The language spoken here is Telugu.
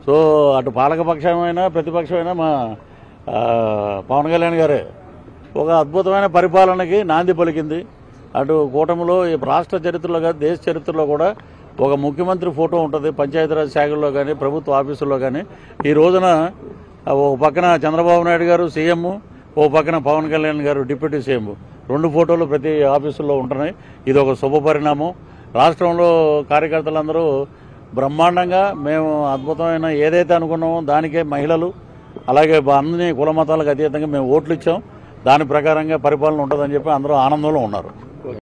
సో అటు పాలకపక్షమైనా ప్రతిపక్షమైనా మా పవన్ కళ్యాణ్ గారే ఒక అద్భుతమైన పరిపాలనకి నాంది పలికింది. అటు కూటమిలో రాష్ట్ర చరిత్రలో కానీ దేశ చరిత్రలో కూడా ఒక ముఖ్యమంత్రి ఫోటో ఉంటుంది పంచాయతీరాజ్ శాఖల్లో కానీ ప్రభుత్వ ఆఫీసుల్లో కానీ. ఈ రోజున ఓ పక్కన చంద్రబాబు నాయుడు గారు సీఎం, ఓ పక్కన పవన్ కళ్యాణ్ గారు డిప్యూటీ సీఎం, 2 ఫోటోలు ప్రతి ఆఫీసుల్లో ఉంటున్నాయి. ఇది ఒక శుభ పరిణామం. రాష్ట్రంలో కార్యకర్తలందరూ బ్రహ్మాండంగా మేము అద్భుతమైన ఏదైతే అనుకున్నామో దానికే మహిళలు అలాగే అన్ని కుల మతాలకు అతీతంగా మేము ఓట్లు ఇచ్చాం. దాని ప్రకారంగా పరిపాలన ఉంటుందని చెప్పి అందరూ ఆనందంలో ఉన్నారు.